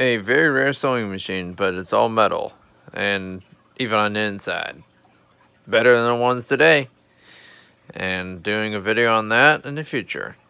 a very rare sewing machine, but it's all metal, and even on the inside. Better than the ones today. And doing a video on that in the future.